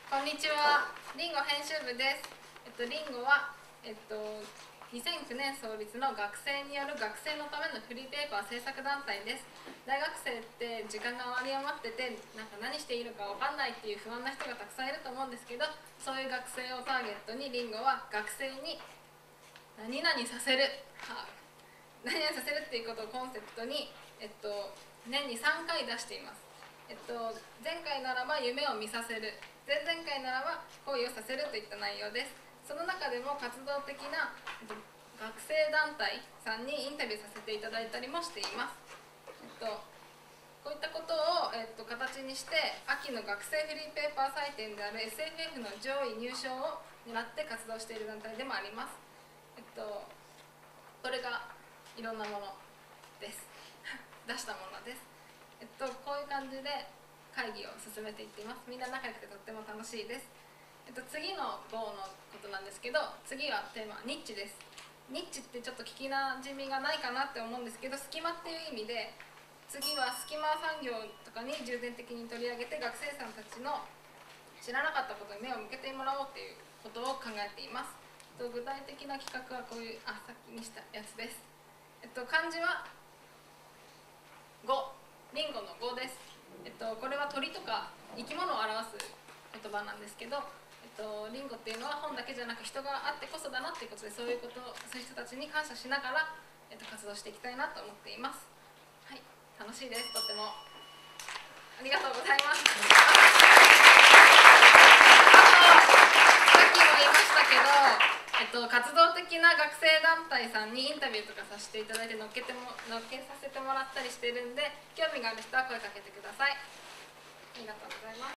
こんにちは、リンゴ編集部です。リンゴは、2009年創立の学生による学生のためのフリーペーパー制作団体です。大学生って時間が有り余ってて、なんか何していいのか分かんないっていう不安な人がたくさんいると思うんですけど、そういう学生をターゲットにリンゴは学生に何々させる、何々させるっていうことをコンセプトに、年に3回出しています。前回ならば夢を見させる、前々回ならば恋をさせるといった内容です。その中でも活動的な、学生団体さんにインタビューさせていただいたりもしています。こういったことを、形にして秋の学生フリーペーパー祭典である SFF の上位入賞を狙って活動している団体でもあります。これがいろんなものです出したものです。こういう感じで会議を進めていっています。みんな仲良くてとっても楽しいです。次の号のことなんですけど、次はテーマニッチです。ニッチってちょっと聞きなじみがないかなって思うんですけど、隙間っていう意味で、次は隙間産業とかに重点的に取り上げて学生さんたちの知らなかったことに目を向けてもらおうっていうことを考えています。具体的な企画はこういうさっきにしたやつです。漢字は語、リンゴの語です。これは鳥とか生き物を表す言葉なんですけど、リンゴっていうのは本だけじゃなく人があってこそだなっていうことで、そういう人たちに感謝しながら、活動していきたいなと思っています。はい、楽しいです。とってもありがとうございます。さっきも言いましたけど、活動的な学生団体さんにインタビューとかさせていただいて乗っけさせてもらったりしてるんで、興味がある人は声かけてください。ありがとうございます。